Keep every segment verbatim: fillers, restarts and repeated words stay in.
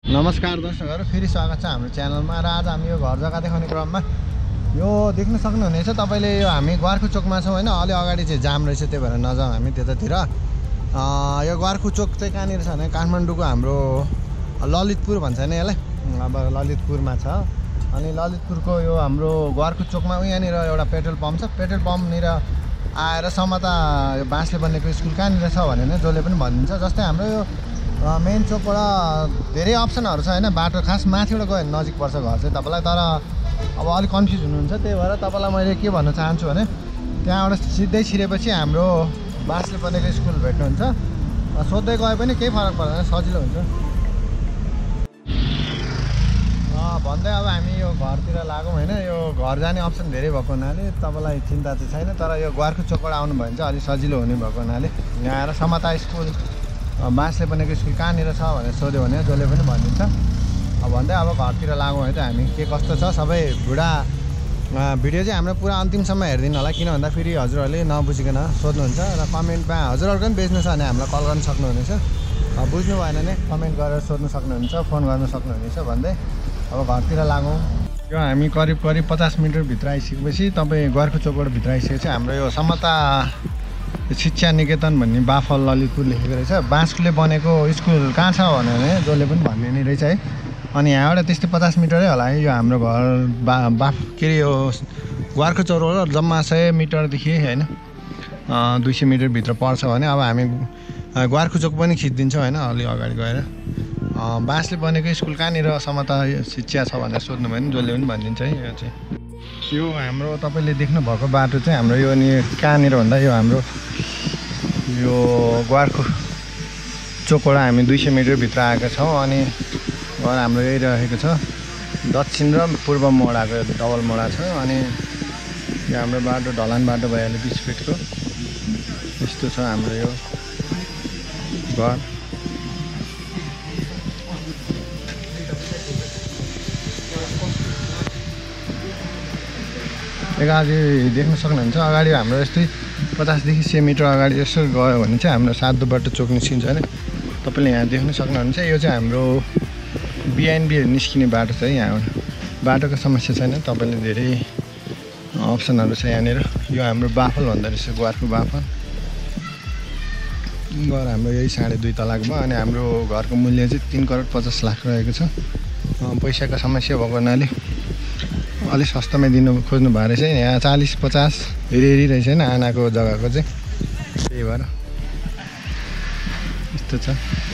नमस्कार दर्शकहरु, फेरि स्वागत छ हाम्रो च्यानलमा। र आज हामी यो घर जग्गा देखाउने क्रममा यो देख्न सक्नुहुनेछ तपाईले, यो हामी ग्वारखु चोकमा छौं हैन। अलि अगाडि चाहिँ जाम रहेछ, त्यही भएर नजाउँ हामी त्यतातिर। यो ग्वारखु चोक चाहिँ कहाँनिर छ भने काठमाडौँको हाम्रो ललितपुर भन्छ नि यसलाई, अब ललितपुरमा छ। अनि ललितपुरको यो हाम्रो ग्वारखु चोकमा यहाँनिर एउटा पेट्रोल पम्प छ। पेट्रोल पम्पनिर आएर समता यो बाँसले बनेको स्कुल कहाँनिर छ भने नै जसले पनि भनिदिन्छ। जस्तै हाम्रो यो मेन चोकबाट धेरै अप्सनहरू छ हैन। बाटो खास माथिबाट गयो भने नजिक पर्छ घर चाहिँ तपाईलाई, तर अब अलिक कन्फ्युज हुनुहुन्छ। त्यही भएर तपाईलाई मैले के भन्न चाहन्छु भने त्यहाँबाट सिधै छिरेपछि हाम्रो बाँसले बनेको स्कुल भेट्नुहुन्छ। सोध्दै गए पनि केही फरक पर्दैन, सजिलो हुन्छ। भन्दै अब हामी यो घरतिर लागौँ हैन। यो घर जाने अप्सन धेरै भएको हुनाले तपाईलाई चिन्ता चाहिँ छैन, तर यो ग्वारखु चोकबाट आउनु भयो भने चाहिँ अलिक सजिलो हुने भएको हुनाले यहाँ आएर समता स्कुल बाँसले बनेको स्कुल कहाँनिर छ भनेर सोध्यो भने जसले पनि भनिदिन्छ। अब भन्दै अब घरतिर लागौँ है त हामी, के कस्तो छ सबै। बुढा भिडियो चाहिँ हाम्रो पुरा अन्तिमसम्म हेरिदिनु होला, किन भन्दा फेरि हजुरहरूले नबुझिकन सोध्नुहुन्छ र कमेन्टमा हजुरहरूको पनि बेच्नु छ भने हामीलाई कल गर्न सक्नुहुनेछ। बुझ्नु भएन भने कमेन्ट गरेर सोध्नु सक्नुहुन्छ, फोन गर्न सक्नुहुनेछ। भन्दै अब घरतिर लागौँ। यो हामी करिब करिब पचास मिनटभित्र आइसकेपछि तपाईँ ग्वारखु चोकबाट भित्र आइसकेपछि हाम्रो यो समता शिक्षा निकेतन भन्ने बाफल ललितपुर लेखेको रहेछ। बाँसले बनेको स्कुल कहाँ छ भने जसले पनि भन्ने नै रहेछ है। अनि यहाँबाट त्यस्तै पचास मिटरै होला है यो हाम्रो घर बा बाफ के अरे यो ग्वारखु चोकबाट जम्मा सय मिटरदेखि होइन दुई सय मिटरभित्र पर्छ भने अब हामी ग्वारखु चोक पनि खिचिदिन्छौँ होइन। अलि अगाडि गएर बाँसले बनेको स्कुल कहाँनिर समता शिक्षा छ भनेर सोध्नु भयो भने जसले पनि भनिदिन्छ है। यो चाहिँ यो हाम्रो तपाईँले देख्नुभएको बाटो चाहिँ हाम्रो यो नि कहाँनिर भन्दा यो हाम्रो यो ग्वारखु चोकबाट हामी दुई सय मिटरभित्र आएका छौँ। अनि घर हाम्रो यही रहेको छ, दक्षिण र पूर्व मोडाको डबल मोडा छ। अनि यो हाम्रो बाटो ढलान बाटो भइहाल्यो बिस फिटको। यस्तो छ हाम्रो यो घर। अगाडि देख्न सक्नुहुन्छ, अगाडि हाम्रो यस्तै पचासदेखि सय मिटर अगाडि यसो गयो भने चाहिँ हाम्रो सातोबाट चोक निस्किन्छ होइन। तपाईँले यहाँ देख्न सक्नुहुन्छ, यो चाहिँ हाम्रो बिआइएनबी निस्किने बाटो छ है। यहाँबाट बाटोको समस्या छैन, तपाईँले धेरै अप्सनहरू छ यहाँनिर। यो हाम्रो बाफल भन्दो रहेछ, ग्वारखु बाफल। घर हाम्रो यही साढे दुई तलाक भयो। अनि हाम्रो घरको मूल्य चाहिँ तिन करोड पचास लाख रहेको छ। पैसाको समस्या भएको हुनाले अलिक सस्तोमा दिनु खोज्नु भएको रहेछ। यहाँ चालिस पचास हेरी हेरी रहेछ होइन आनाको जग्गाको चाहिँ, त्यही भएर यस्तो छ।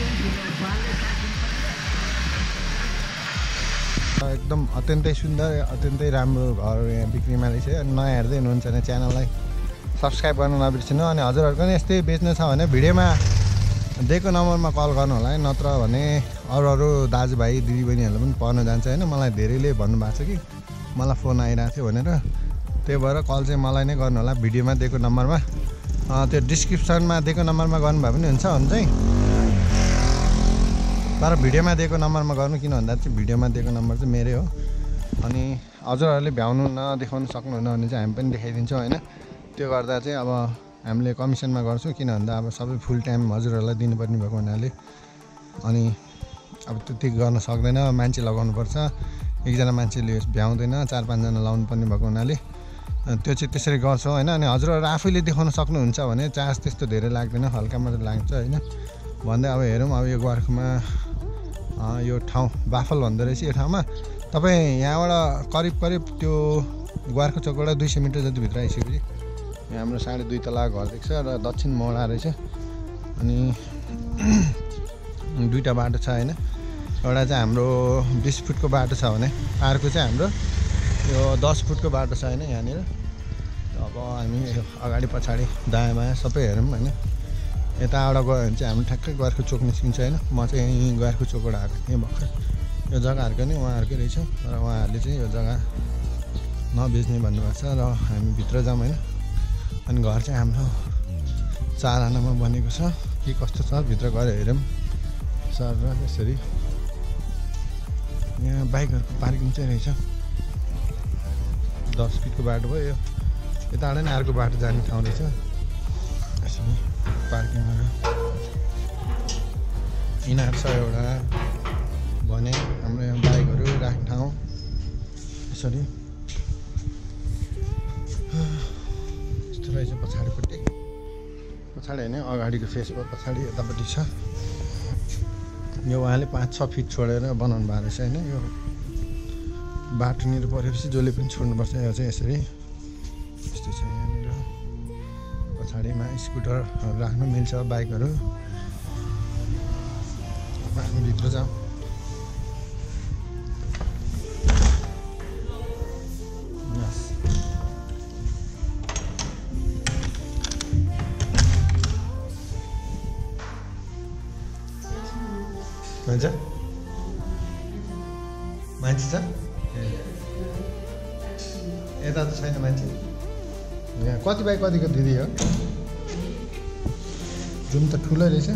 एकदम अत्यन्तै सुन्दर, अत्यन्तै राम्रो घर यहाँ बिक्रीमा रहेछ। अनि नयाँ हेर्दै हुनुहुन्छ भने च्यानललाई सब्सक्राइब गर्नु नबिर्सिनु। अनि हजुरहरूको पनि यस्तै बेच्नु छ भने भिडियोमा दिएको नम्बरमा कल गर्नु होला है, नत्र भने अरू अरू दाजुभाइ दिदीबहिनीहरूले पनि पर्न जान्छ होइन। मलाई धेरैले भन्नुभएको छ कि मलाई फोन आइरहेको थियो भनेर, त्यही भएर कल चाहिँ मलाई नै गर्नु होला भिडियोमा दिएको नम्बरमा। त्यो डिस्क्रिप्सनमा दिएको नम्बरमा गर्नुभयो पनि हुन्छ हुन्छ है, तर भिडियोमा दिएको नम्बरमा गर्नु। किन भन्दा चाहिँ भिडियोमा दिएको नम्बर चाहिँ मेरै हो। अनि हजुरहरूले भ्याउनु नदेखाउनु सक्नुहुन्न भने चाहिँ हामी पनि देखाइदिन्छौँ होइन। त्यो गर्दा चाहिँ अब हामीले कमिसनमा गर्छौँ, किन भन्दा अब सबै फुल टाइम हजुरहरूलाई दिनुपर्ने भएको हुनाले। अनि अब त्यति गर्न सक्दैन, मान्छे लगाउनुपर्छ। एकजना मान्छेले भ्याउँदैन, चार पाँचजना लाउनु पर्ने भएको हुनाले त्यो चाहिँ त्यसरी गर्छौँ होइन। अनि हजुरहरू आफैले देखाउन सक्नुहुन्छ भने चार्ज त्यस्तो धेरै लाग्दैन, हल्का मात्रै लाग्छ होइन। भन्दै अब हेरौँ, अब यो ग्वारखुमा यो ठाउँ बाफल भन्दो रहेछ। यो ठाउँमा तपाईँ यहाँबाट करिब करिब त्यो ग्वारखु चोकबाट दुई सय मिटर जति भित्र आइसकेपछि यहाँ हाम्रो साढे दुई तला घर देख्छ र दक्षिण मोडा रहेछ। अनि दुईवटा बाटो छ होइन। एउटा चाहिँ हाम्रो बिस फुटको बाटो छ भने अर्को चाहिँ हाम्रो यो दस फुटको बाटो छ होइन यहाँनिर। अब हामी अगाडि पछाडि दायाँ बायाँ सबै हेरौँ होइन। यताबाट गयो भने चाहिँ हाम्रो ठ्याक्कै ग्वारखु चोक निस्किन्छ होइन। म चाहिँ यहीँ ग्वारखु चोकबाट आएको थिएँ भर्खर। यो जग्गाहरूको नि उहाँहरूकै रहेछ, तर उहाँहरूले चाहिँ यो जग्गा नबेच्ने भन्नुभएको छ। र हामी भित्र जाऊँ होइन। अनि घर चाहिँ हाम्रो चार आनामा बनेको छ। के कस्तो छ भित्र गएर हेरौँ सर। र यसरी यहाँ बाइकहरूको पार्किङ चाहिँ रहेछ। दस फिटको बाटो भयो यो। यताबाट नि अर्को बाटो जाने ठाउँ रहेछ। यसरी पार्किङहरू यिनीहरू छ एउटा यसरी यस्तो रहेछ पछाडिपट्टि पछाडि होइन अगाडिको फेसमा पछाडि यतापट्टि छ यो उहाँले पाँच छ फिट छोडेर बनाउनु भएको रहेछ होइन यो बाटोनिर परेपछि जसले पनि छोड्नुपर्छ यो चाहिँ यसरी यस्तो छ यहाँनिर पछाडिमा स्कुटरहरू राख्न मिल्छ बाइकहरू हामी भित्र जाउँ मान्छे मान्छे छ यता त छैन मान्छे यहाँ कति बाई कतिको दिदी हो रुम त ठुलो रहेछ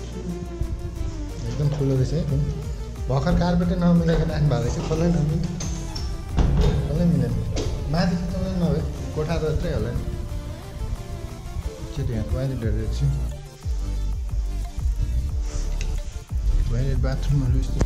एकदम ठुलो रहेछ है रुम भर्खर कार्पेटै नमिलेको राख्नु भएको रहेछ खोल्नै नमिल्ने खोल्नै मिलेन माथि चाहिँ नभए कोठा त यत्रै होला नि एकचोटि यहाँ टोइलेटहरू हेर्छु टोइलेट बाथरुमहरू यस्तो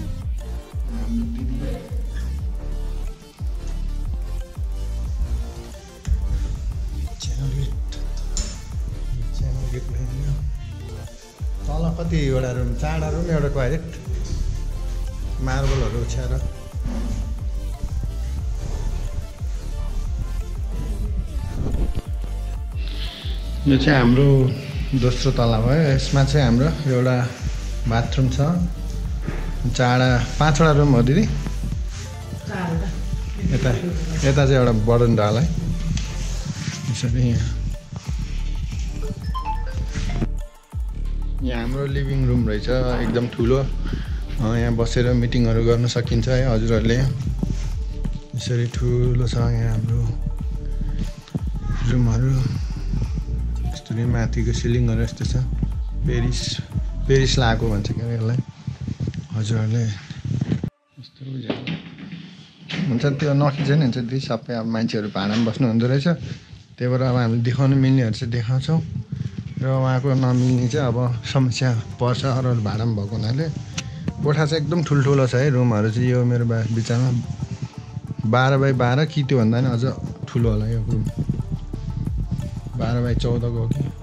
तल कतिवटा रुम चारवटा रुम एउटा टोइलेट मार्बलहरू ओछ्याएर यो चाहिँ हाम्रो दोस्रो तला भयो यसमा चाहिँ हाम्रो एउटा बाथरुम छ चारवटा पाँचवटा रुम हो दिदी यता यता चाहिँ एउटा बरन्डा होला है यसरी यहाँ यहाँ हाम्रो लिभिङ रुम रहेछ एकदम ठुलो यहाँ बसेर मिटिङहरू गर्न सकिन्छ है हजुरहरूले यसरी ठुलो छ यहाँ हाम्रो रुमहरू यस्तरी माथिको सिलिङहरू यस्तो छ पेरिस पेरिस लगाएको भन्छ क्या यसलाई हजुरहरूले यस्तो हुन्छ त्यो नखिच्यो नि हुन्छ त्यही सबै अब मान्छेहरू भाडामा बस्नु हुँदो रहेछ त्यही भएर अब हामीले देखाउनु मिल्नेहरू चाहिँ देखाउँछौँ र उहाँको नमिल्ने चाहिँ अब समस्या पर्छ अरू भाडामा भएको हुनाले कोठा चाहिँ एकदम ठुल्ठुलो छ है रुमहरू चाहिँ यो मेरो बा बिचमा बाह्र बाई बाह्र कि त्योभन्दा पनि अझ ठुलो होला यो रुम बाह्र बाई चौधको हो कि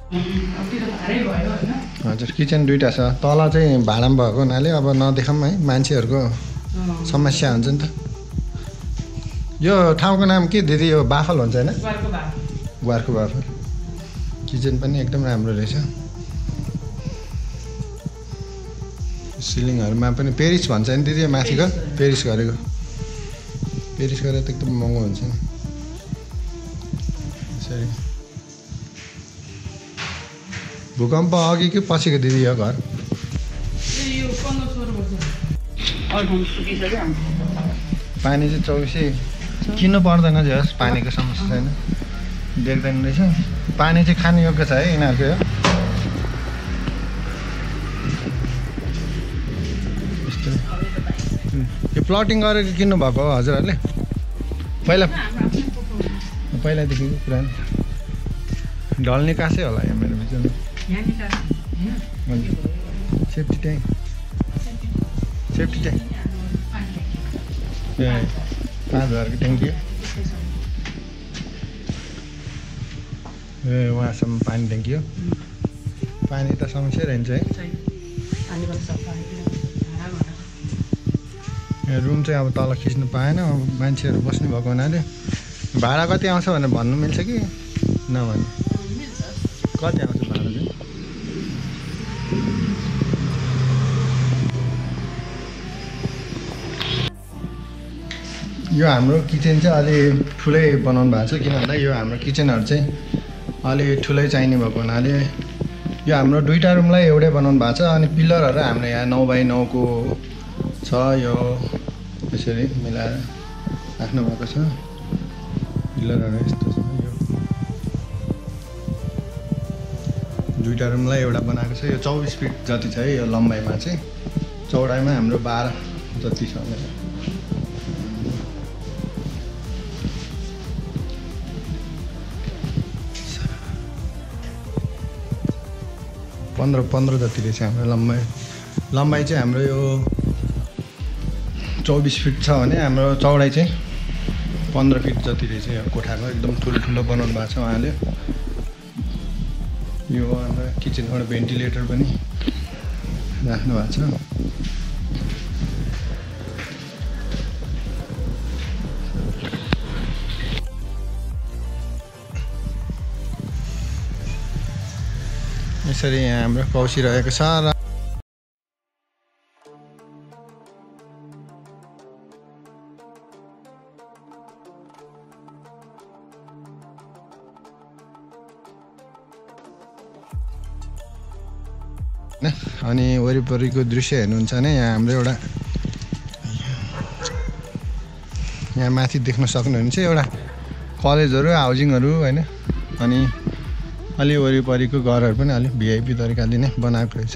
हजुर किचन दुइटा छ तल चाहिँ भाडामा भएको हुनाले अब नदेखाउँ है मान्छेहरूको समस्या हुन्छ नि त यो ठाउँको नाम के दिदी यो बाफल हुन्छ होइन गुवारको बाफल किचन पनि एकदम राम्रो रहेछ सिलिङहरूमा पनि पेरिस भन्छ नि दिदी माथिको पेरिस गरेको पेरिस गरेर त एकदम महँगो हुन्छ नि यसरी भूकम्प अघि कि पछिको दिदी यो घर पानी चाहिँ चौबिसै किन्नु पर्दैन जस पानीको समस्या छैन देख्दैन रहेछ पानी चाहिँ खानु योग्य छ है यिनीहरूको यो यस्तो यो प्लटिङ गरेर किन्नु भएको हो हजुरहरूले पहिला पहिलादेखिको पुरानो ढल्ने कासै होला यहाँ मेरो बिचमा सेफ्टी ट्याङ्क सेफ्टी ट्याङ्क ए पाँच हजारको ट्याङ्की ए उहाँसम्म पानी ट्याङ्की हो पानी त समस्या रहन्छ है रुम चाहिँ अब तल खिच्नु पाएन मान्छेहरू बस्नु भएको हुनाले भाडा कति आउँछ भनेर भन्नु मिल्छ कि नभन्नु कति आउँछ भाडा चाहिँ यो हाम्रो किचन चाहिँ अलि ठुलै बनाउनु भएको छ किन भन्दा यो हाम्रो किचनहरू चाहिँ अलि ठुलै चाहिने भएको हुनाले यो हाम्रो दुईवटा रुमलाई एउटै बनाउनु भएको छ अनि पिलरहरू हाम्रो यहाँ नौ बाई नौको छ यो यसरी मिलाएर राख्नु भएको छ पिलरहरू यस्तो छ यो दुईवटा रुमलाई एउटा बनाएको छ यो चौबिस फिट जति छ है यो लम्बाइमा चाहिँ चौडाइमा हाम्रो बाह्र जति छ पन्ध्र पन्ध्र जति रहेछ हाम्रो लम्बाइ लम्बाइ चाहिँ हाम्रो यो चौबिस फिट छ भने हाम्रो चौडाइ चाहिँ पन्ध्र फिट जति रहेछ यो कोठाको एकदम ठुल्ठुलो बनाउनु भएको छ उहाँले। यो हाम्रो किचनबाट भेन्टिलेटर पनि राख्नु भएको छ। यसरी यहाँ हाम्रो पौसिरहेको छ र अनि वरिपरिको दृश्य हेर्नुहुन्छ भने यहाँ हाम्रो एउटा यहाँ माथि देख्न सक्नुहुन्छ एउटा कलेजहरू हाउजिङहरू होइन। अनि अलि वरिपरिको घरहरू पनि अलिक भिआइपी तरिकाले नै बनाएको रहेछ।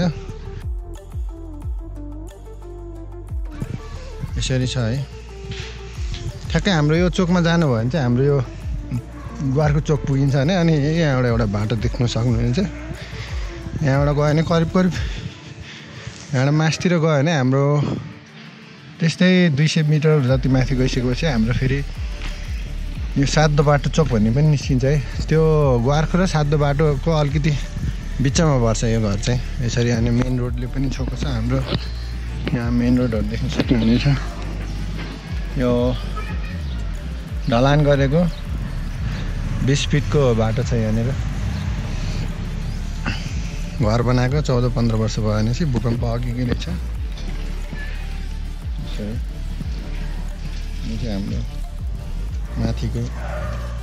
यसरी छ है। ठ्याक्कै हाम्रो यो चोकमा जानुभयो भने चाहिँ हाम्रो यो ग्वारको चोक पुगिन्छ भने अनि यहाँबाट एउटा बाटो देख्न सक्नुहुन्छ। यहाँबाट गयो भने करिब करिब यहाँबाट मासतिर गयो भने हाम्रो त्यस्तै दुई सय मिटर जति माथि गइसकेपछि हाम्रो फेरि यो सातो बाटो चोक भन्ने पनि निस्किन्छ है। त्यो ग्वारको र सातो बाटोको अलिकति बिचमा पर्छ यो घर चाहिँ यसरी। अनि मेन रोडले पनि छोएको छ हाम्रो। यहाँ मेन रोडहरू देख्न सक्नुहुनेछ। यो ढलान गरेको बिस फिटको बाटो छ यहाँनिर। घर बनाएको चौध पन्ध्र वर्ष भयो भने चाहिँ भूकम्प अघिकै रहेछ। यो चाहिँ हाम्रो माथिको